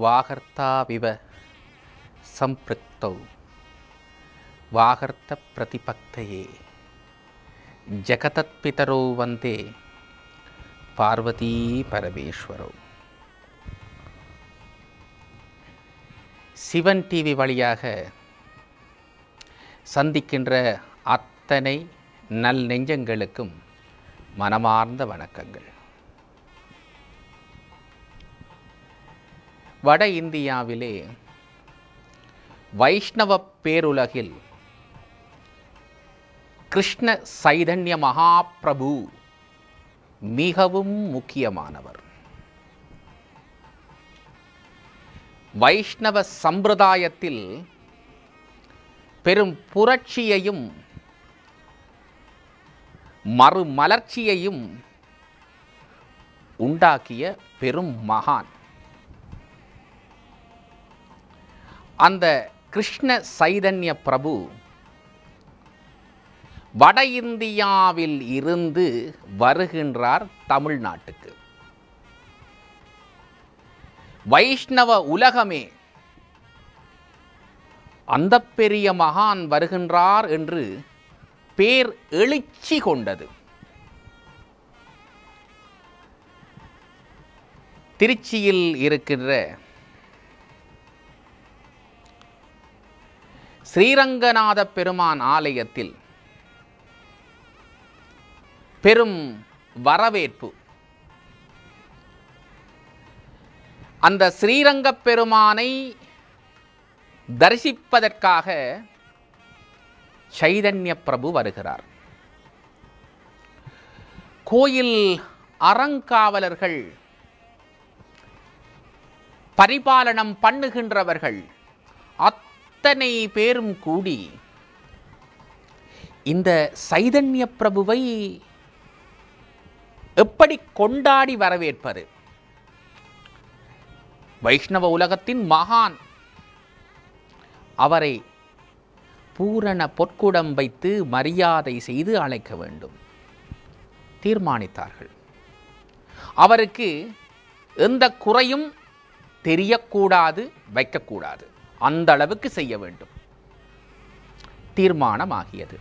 வாகர்த்தாவிவ சம்பிருக்தௌ வாகர்த்த பிரதிபக்தயே ஜகதத்பிதரோ வந்தே பார்வதி பரமேஸ்வரோ. சிவன் டிவி வழியாக சந்திக்கின்ற அத்தனை நல் நெஞ்சங்களுக்கும் மனமார்ந்த வணக்கங்கள். வட இந்தியாவிலே வைஷ்ணவ பேருலகில் கிருஷ்ண சைதன்ய மகாபிரபு மிகவும் முக்கியமானவர். வைஷ்ணவ சம்பிரதாயத்தில் பெரும் புரட்சியையும் மறுமலர்ச்சியையும் உண்டாக்கிய பெரும் மகான். அந்த கிருஷ்ண சைதன்ய பிரபு வட இந்தியாவில் இருந்து வருகின்றார் தமிழ்நாட்டுக்கு. வைஷ்ணவ உலகமே அந்த பெரிய மகான் வருகின்றார் என்று பேர் எழுச்சி கொண்டது. திருச்சியில் இருக்கின்ற ஸ்ரீரங்கநாத பெருமான் ஆலயத்தில் பெரும் வரவேற்பு. அந்த ஸ்ரீரங்க பெருமானை தரிசிப்பதற்காக சைதன்ய பிரபு வருகிறார். கோயில் அறங்காவலர்கள், பரிபாலனம் பண்ணுகின்றவர்கள் அத்தனை பேரும் கூடி இந்த சைதன்ய பிரபுவை எப்படி கொண்டாடி வரவேற்பது? வைஷ்ணவ உலகத்தின் மகான், அவரை பூரண பொற்குடம் வைத்து மரியாதை செய்து அழைக்க வேண்டும் தீர்மானித்தார்கள். அவருக்கு எந்த குறையும் தெரியக்கூடாது, வைக்கக்கூடாது, அந்த அளவுக்கு செய்ய வேண்டும் தீர்மானமாகியது.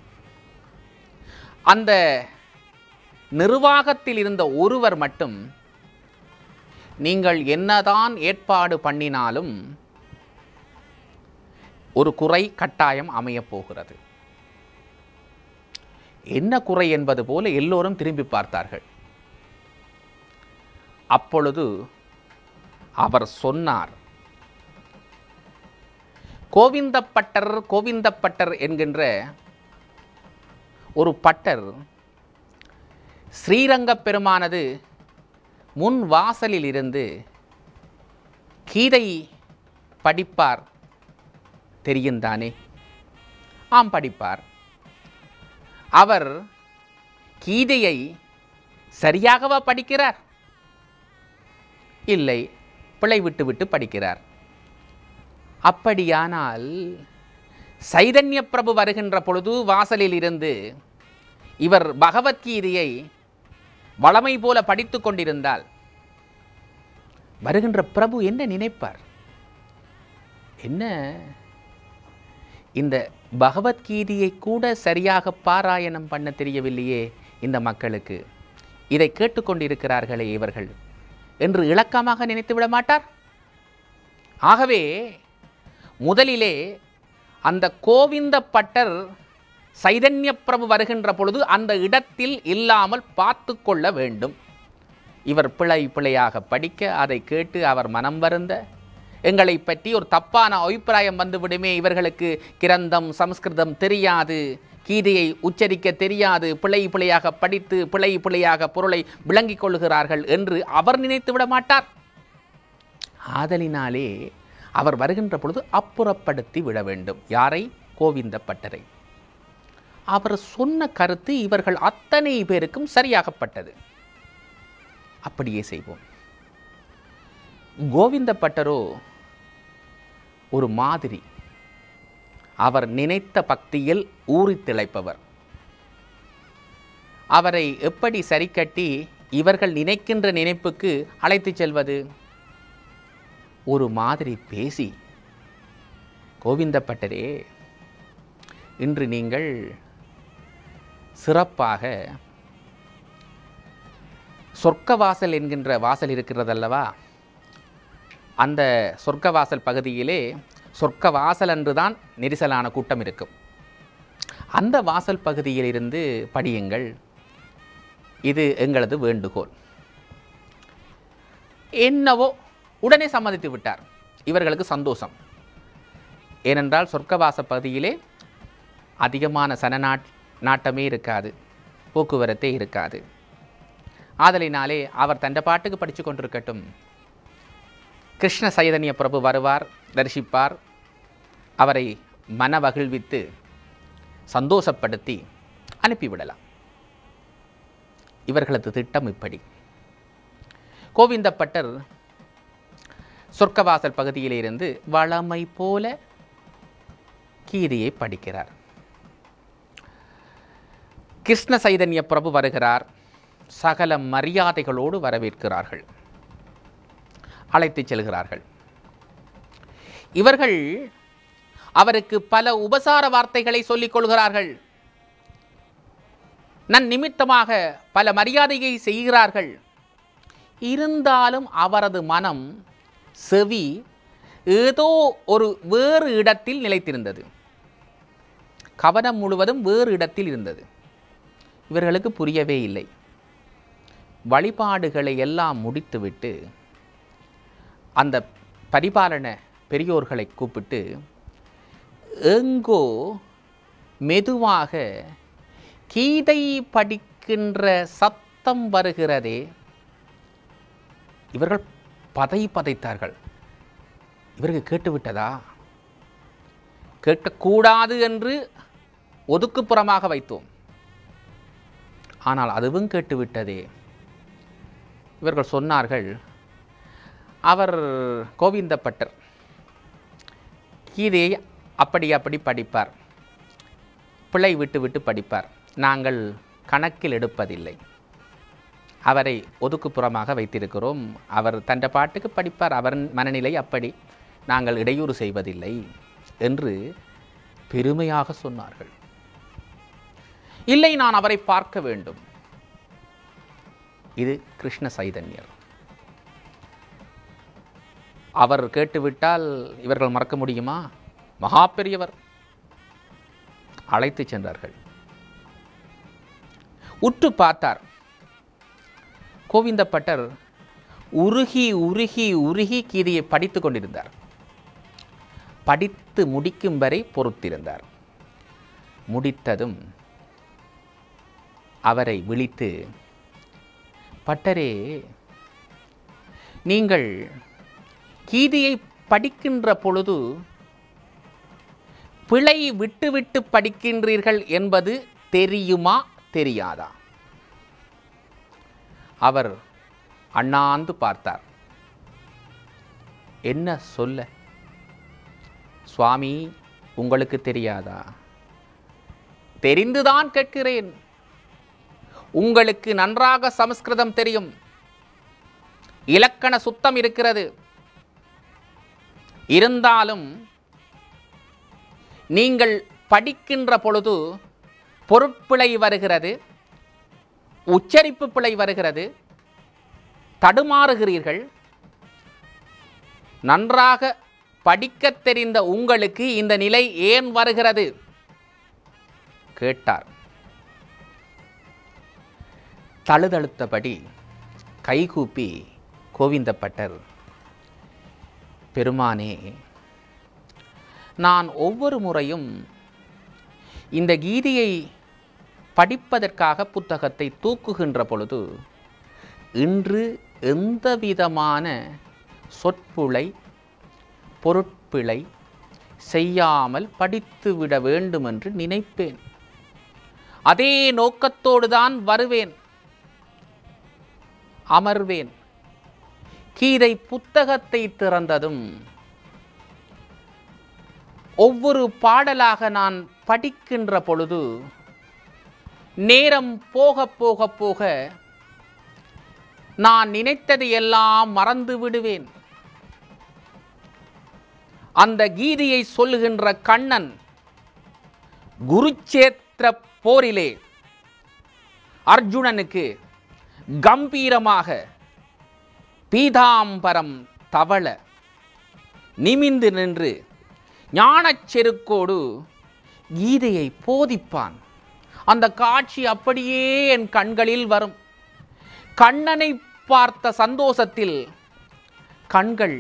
அந்த நிர்வாகத்தில் இருந்த ஒருவர் மட்டும், நீங்கள் என்னதான் ஏற்பாடு பண்ணினாலும் ஒரு குறை கட்டாயம் அமையப் போகிறது. என்ன குறை என்பது போல எல்லோரும் திரும்பி பார்த்தார்கள். அப்பொழுது அவர் சொன்னார், கோவிந்தப்பட்டர் கோவிந்தப்பட்டர் என்கின்ற ஒரு பட்டர் ஸ்ரீரங்க பெருமானது முன் வாசலில் இருந்து கீதை படிப்பார், தெரியுந்தானே? ஆம், படிப்பார். அவர் கீதையை சரியாகவா படிக்கிறார்? இல்லை, பிழை விட்டு விட்டு படிக்கிறார். அப்படியானால் சைதன்ய பிரபு வருகின்ற பொழுது வாசலில் இருந்து இவர் பகவத்கீதையை வளமை போல படித்து கொண்டிருந்தால் வருகின்ற பிரபு என்ன நினைப்பார்? என்ன, இந்த பகவத்கீதையை கூட சரியாக பாராயணம் பண்ண தெரியவில்லையே இந்த மக்களுக்கு, இதை கேட்டுக்கொண்டிருக்கிறார்களே இவர்கள் என்று இலக்கமாக நினைத்து விட மாட்டார். ஆகவே முதலிலே அந்த கோவிந்த பட்டர் சைதன்ய பிரபு வருகின்ற பொழுது அந்த இடத்தில் இல்லாமல் பார்த்து கொள்ள வேண்டும். இவர் பிழையாக படிக்க, அதை கேட்டு அவர் மனம் வருந்த, எங்களை பற்றி ஒரு தப்பான அபிப்பிராயம் வந்துவிடுமே, இவர்களுக்கு கிரந்தம் சமஸ்கிருதம் தெரியாது, கீதையை உச்சரிக்க தெரியாது, பிழையாக படித்து பிழையாக பொருளை விளங்கிக் கொள்கிறார்கள் என்று அவர் நினைத்து விட மாட்டார். ஆதலினாலே அவர் வருகின்ற பொழுது அப்புறப்படுத்தி விட வேண்டும். யாரை? கோவிந்த பட்டரை. அவர் சொன்ன கருத்து இவர்கள் அத்தனை பேருக்கும் சரியாகப்பட்டது. அப்படியே செய்வோம். கோவிந்த பட்டரோ ஒரு மாதிரி. அவர் நினைத்த பக்தியில் ஊறி திளைப்பவர். அவரை எப்படி சரி கட்டி இவர்கள் நினைக்கின்ற நினைப்புக்கு அழைத்து செல்வது? ஒரு மாதிரி பேசி, கோவிந்தப்பட்டரே, இன்று நீங்கள் சிறப்பாக சொர்க்கவாசல் என்கின்ற வாசல் இருக்கிறதல்லவா, அந்த சொர்க்கவாசல் பகுதியிலே சொர்க்கவாசல் அன்றுதான் நெரிசலான கூட்டம் இருக்கும். அந்த வாசல் பகுதியிலிருந்து படியுங்கள், இது எங்களது வேண்டுகோள். என்னவோ உடனே சம்மதித்து விட்டார். இவர்களுக்கு சந்தோஷம். ஏனென்றால் சொர்க்கவாச பகுதியிலே அதிகமான நாட்டமே இருக்காது, போக்குவரத்தே இருக்காது. ஆதலினாலே அவர் தண்ட பாட்டுக்கு படித்து கொண்டிருக்கட்டும். கிருஷ்ண சைதன்ய பிரபு வருவார், தரிசிப்பார், அவரை மனவகிழ்வித்து சந்தோஷப்படுத்தி அனுப்பிவிடலாம். இவர்களது திட்டம் இப்படி. கோவிந்தப்பட்டர் சொர்க்கவாசல் பகுதியிலிருந்து வளமை போல கீதையை படிக்கிறார். கிருஷ்ண சைதன்ய பிரபு வருகிறார். சகல மரியாதைகளோடு வரவேற்கிறார்கள், அழைத்துச் செல்கிறார்கள். இவர்கள் அவருக்கு பல உபசார வார்த்தைகளை சொல்லிக் கொள்கிறார்கள். நன்னிமித்தமாக பல மரியாதையை செய்கிறார்கள். இருந்தாலும் அவரது மனம், செவி ஏதோ ஒரு வேறு இடத்தில் நிலைத்திருந்தது. கவனம் முழுவதும் வேறு இடத்தில் இருந்தது. இவர்களுக்கு புரியவே இல்லை. வழிபாடுகளை எல்லாம் முடித்துவிட்டு அந்த பரிபாலன பெரியோர்களை கூப்பிட்டு, எங்கோ மெதுவாக கீதை படிக்கின்ற சத்தம் வருகிறதே. இவர்கள் பதைத்தார்கள். இவருக்கு கேட்டுவிட்டதா? கேட்கக்கூடாது என்று ஒதுக்குப்புறமாக வைத்தோம். ஆனால் அதுவும் கேட்டுவிட்டதே. இவர்கள் சொன்னார்கள், அவர் கோவிந்தப்பட்டர் கீதையை அப்படி படிப்பார், பிழை விட்டு படிப்பார். நாங்கள் கணக்கில் எடுப்பதில்லை. அவரை ஒதுக்குப்புறமாக வைத்திருக்கிறோம். அவர் தண்ட பாட்டுக்கு படிப்பார், அவர் மனநிலை அப்படி, நாங்கள் இடையூறு செய்வதில்லை என்று பெருமையாக சொன்னார்கள். இல்லை, நான் அவரை பார்க்க வேண்டும். இது கிருஷ்ண சைதன்யர். அவர் கேட்டுவிட்டால் இவர்கள் மறக்க முடியுமா? மகா பெரியவர். அழைத்து சென்றார்கள். உற்று பார்த்தார். கோவிந்தப்பட்டர் உருகி உருகி உருகி கீதையை படித்து கொண்டிருந்தார். படித்து முடிக்கும் வரை பொறுத்திருந்தார். முடித்ததும் அவரை விழித்து, பட்டரே, நீங்கள் கீதையை படிக்கின்ற பொழுது பிழை விட்டு படிக்கின்றீர்கள் என்பது தெரியுமா தெரியாதா? அவர் அண்ணாந்து பார்த்தார். என்ன சொல்ல? சுவாமி, உங்களுக்கு தெரியாதா? தெரிந்துதான் கேட்கிறேன். உங்களுக்கு நன்றாக சமஸ்கிருதம் தெரியும், இலக்கண சுத்தம் இருக்கிறது. இருந்தாலும் நீங்கள் படிக்கின்ற பொழுது பொருட்பிழை வருகிறது, உச்சரிப்பு பிழை வருகிறது, தடுமாறுகிறீர்கள். நன்றாக படிக்கத் தெரிந்த உங்களுக்கு இந்த நிலை ஏன் வருகிறது? கேட்டார். தழுதழுத்தபடி கைகூப்பி கோவிந்தப்பட்டர், பெருமானே, நான் ஒவ்வொரு முறையும் இந்த கீதையை படிப்பதற்காக புத்தகத்தை தூக்குகின்ற பொழுது இன்று எந்தவிதமான சொற்பிழை பொருட்பிழை செய்யாமல் படித்துவிட வேண்டும் என்று நினைப்பேன். அதே நோக்கத்தோடு தான் வருவேன், அமர்வேன். கீதை புத்தகத்தை திறந்ததும் ஒவ்வொரு பாடலாக நான் படிக்கின்ற பொழுது நேரம் போக போக போக நான் நினைத்தது எல்லாம் மறந்து விடுவேன். அந்த கீதையை சொல்லுகின்ற கண்ணன் குருச்சேத்திர போரிலே அர்ஜுனனுக்கு கம்பீரமாக பீதாம்பரம் தவள நிமிந்து நின்று ஞானச் செருக்கோடு கீதையை போதிப்பான். அந்த காட்சி அப்படியே என் கண்களில் வரும். கண்ணனை பார்த்த சந்தோஷத்தில் கண்கள்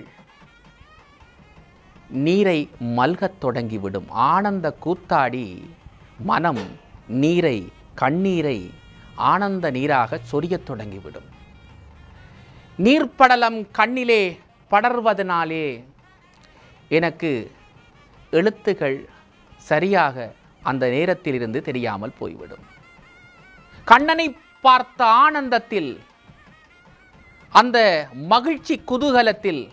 நீரை மல்கத் தொடங்கிவிடும். ஆனந்த கூத்தாடி மனம் நீரை, கண்ணீரை ஆனந்த நீராக சொரியத் தொடங்கிவிடும். நீர்ப்படலம் கண்ணிலே படர்வதனாலே எனக்கு எழுத்துகள் சரியாக அந்த நேரத்திலிருந்து தெரியாமல் போய்விடும். கண்ணனை பார்த்த ஆனந்தத்தில், அந்த மகிழ்ச்சி குதூகலத்தில்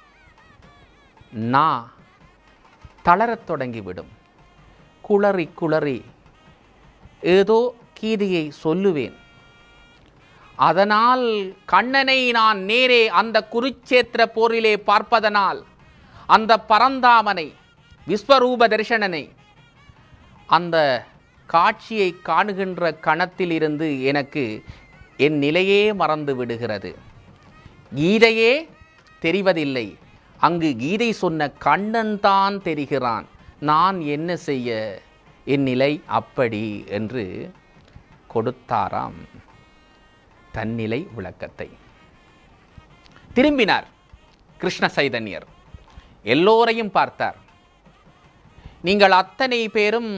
நான் தளரத் தொடங்கிவிடும். குளறி குளறி ஏதோ கீதையை சொல்லுவேன். அதனால் கண்ணனை நான் நேரே அந்த குருச்சேத்திர போரிலே பார்ப்பதனால் அந்த பரந்தாமனை, விஸ்வரூப தரிசனனை, அந்த காட்சியை காணுகின்ற கணத்திலிருந்து எனக்கு என் நிலையே மறந்து விடுகிறது. கீதையே தெரிவதில்லை. அங்கு கீதை சொன்ன கண்ணன் தான் தெரிகிறான். நான் என்ன செய்ய, என் நிலை அப்படி என்று கொடுத்தாராம் தன்னிலை விளக்கத்தை. திரும்பினார் கிருஷ்ண சைதன்யர். எல்லோரையும் பார்த்தார். நீங்கள் அத்தனை பேரும்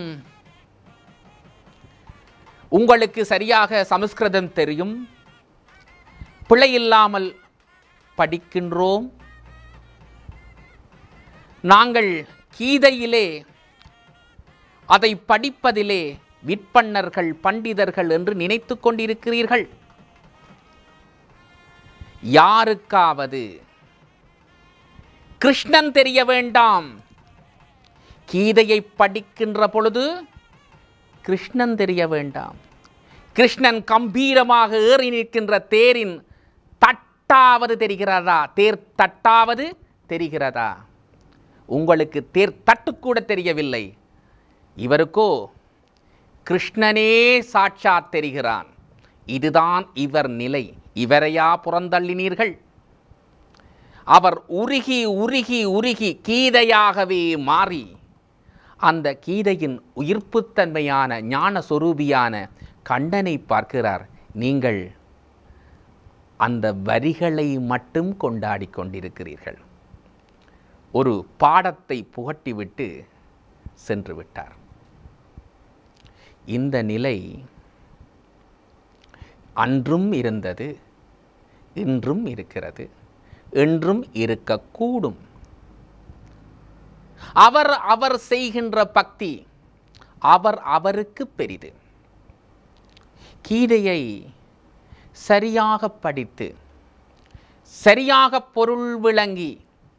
உங்களுக்கு சரியாக சமஸ்கிருதம் தெரியும், பிழையில்லாமல் படிக்கின்றோம். நாங்கள் கீதையிலே அதை படிப்பதிலே விற்பன்னர்கள், பண்டிதர்கள் என்று நினைத்து கொண்டிருக்கிறீர்கள். யாருக்காவது கிருஷ்ணன் தெரிய வேண்டாம். கீதையை படிக்கின்ற பொழுது கிருஷ்ணன் தெரிய வேண்டாம். கிருஷ்ணன் கம்பீரமாக ஏறி நிற்கின்ற தேரின் தட்டாவது தெரிகிறதா? தேர் தட்டாவது தெரிகிறதா? உங்களுக்கு தேர் தட்டுக்கூட தெரியவில்லை. இவருக்கோ கிருஷ்ணனே சாட்சாத் தெரிகிறான். இதுதான் இவர் நிலை. இவரையா புறந்தள்ளினீர்கள்? அவர் உருகி உருகி உருகி கீதையாகவே மாறி அந்த கீதையின் உயிர்ப்புத்தன்மையான ஞான சொரூபியான கண்ணனை பார்க்கிறார். நீங்கள் அந்த வரிகளை மட்டும் கொண்டாடி கொண்டிருக்கிறீர்கள். ஒரு பாடத்தை புகட்டிவிட்டு சென்று விட்டார். இந்த நிலை அன்றும் இருந்தது, இன்றும் இருக்கிறது, என்றும் இருக்கக்கூடும். அவர் செய்கின்ற பக்தி அவருக்கு பெரிது. கீதையை சரியாக படித்து, சரியாக பொருள் விளங்கி,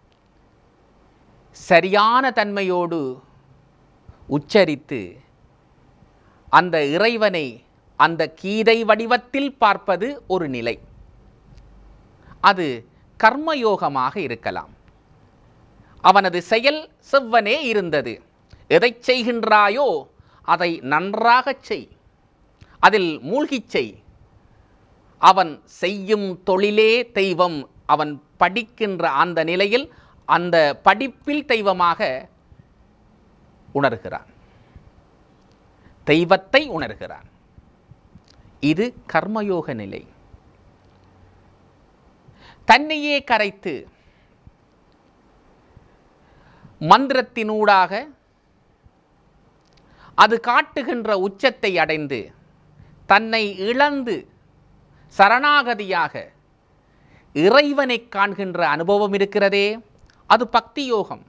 சரியான தன்மையோடு உச்சரித்து அந்த இறைவனை அந்த கீதை வடிவத்தில் பார்ப்பது ஒரு நிலை. அது கர்மயோகமாக இருக்கலாம். அவனது செயல் செவ்வனே இருந்தது. எதை செய்கின்றாயோ அதை நன்றாகச் செய், அதில் மூழ்கிச் செய். அவன் செய்யும் தொழிலே தெய்வம். அவன் படிக்கின்ற அந்த நிலையில் அந்த படிப்பில் தெய்வமாக உணர்கிறான், தெய்வத்தை உணர்கிறான். இது கர்மயோக நிலை. தன்னையே கரைத்து மந்திரத்தினூடாக அது காட்டுகின்ற உச்சத்தை அடைந்து தன்னை இழந்து சரணாகதியாக இறைவனை காண்கின்ற அனுபவம் இருக்கிறதே, அது பக்தி யோகம்.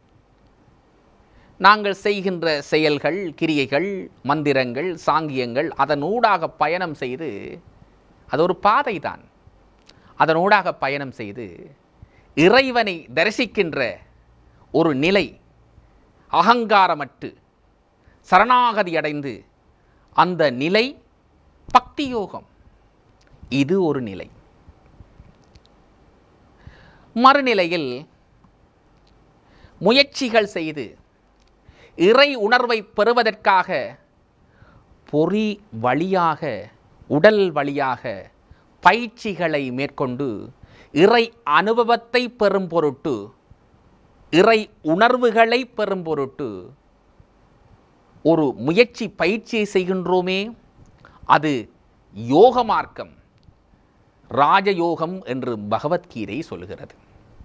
நாங்கள் செய்கின்ற செயல்கள், கிரியைகள், மந்திரங்கள், சாங்கியங்கள் அதனூடாக பயணம் செய்து, அது ஒரு பாதை தான். அதனூடாக பயணம் செய்து இறைவனை தரிசிக்கின்ற ஒரு நிலை, அகங்காரமற்று சரணாகதி அடைந்து அந்த நிலை பக்தி யோகம். இது ஒரு நிலை. மறுநிலையில் முயற்சிகள் செய்து இறை உணர்வை பெறுவதற்காக பொறி வழியாக, உடல் வழியாக பயிற்சிகளை மேற்கொண்டு இறை அனுபவத்தை பெறும் பொருட்டு, இறை உணர்வுகளை பெறும் பொருட்டு ஒரு முயற்சி பயிற்சியை செய்கின்றோமே, அது யோக மார்க்கம், ராஜயோகம் என்று பகவத்கீதை சொல்கிறது.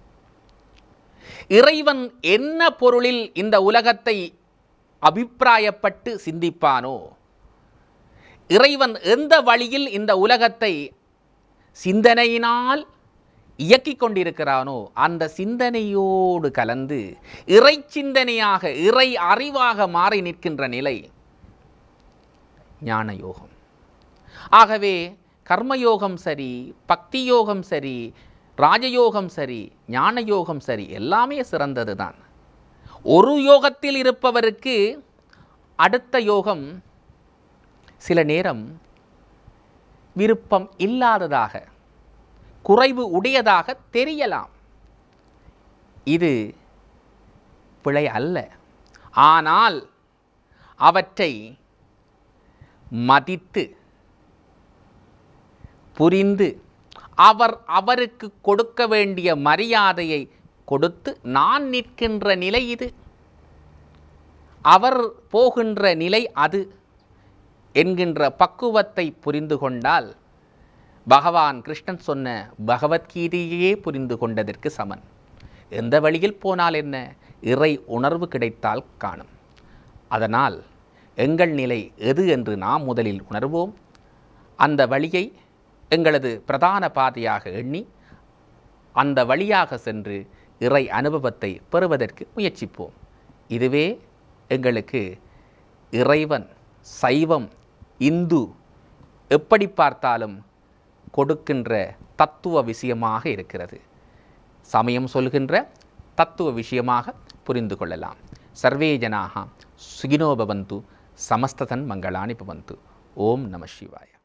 இறைவன் என்ன பொருளில் இந்த உலகத்தை அபிப்பிராயப்பட்டு சிந்திப்பானோ, இறைவன் எந்த வழியில் இந்த உலகத்தை சிந்தனையினால் இயக்கிக் கொண்டிருக்கிறானோ அந்த சிந்தனையோடு கலந்து இறை சிந்தனையாக, இறை அறிவாக மாறி நிற்கின்ற நிலை ஞான யோகம். ஆகவே கர்மயோகம் சரி, பக்தி யோகம் சரி, ராஜயோகம் சரி, ஞான யோகம் சரி, எல்லாமே சிறந்தது தான். ஒரு யோகத்தில் இருப்பவருக்கு அடுத்த யோகம் சில நேரம் விருப்பம் இல்லாததாக, குறைவு உடையதாக தெரியலாம். இது பிழை அல்ல. ஆனால் அவற்றை மதித்து புரிந்து அவருக்கு கொடுக்க வேண்டிய மரியாதையை கொடுத்து நான் நிற்கின்ற நிலை இது, அவர் போகின்ற நிலை அது என்கின்ற பக்குவத்தை புரிந்து கொண்டால் பகவான் கிருஷ்ணன் சொன்ன பகவத்கீதையே புரிந்து கொண்டதற்கு சமன். எந்த வழியில் போனால் என்ன, இறை உணர்வு கிடைத்தால் காணும். அதனால் எங்கள் நிலை எது என்று நாம் முதலில் உணர்வோம். அந்த வழியை எங்களது பிரதான பாதையாக எண்ணி அந்த வழியாக சென்று இறை அனுபவத்தை பெறுவதற்கு முயற்சிப்போம். இதுவே எங்களுக்கு இறைவன், சைவம், இந்து எப்படி பார்த்தாலும் கொடுக்கின்ற தத்துவ விஷயமாக இருக்கிறது. சமயம் சொல்கின்ற தத்துவ விஷயமாக புரிந்து கொள்ளலாம். சர்வே ஜனாக சுகினோ பவந்து, சமஸ்ததன் மங்களானி பவந்து. ஓம் நம சிவாய.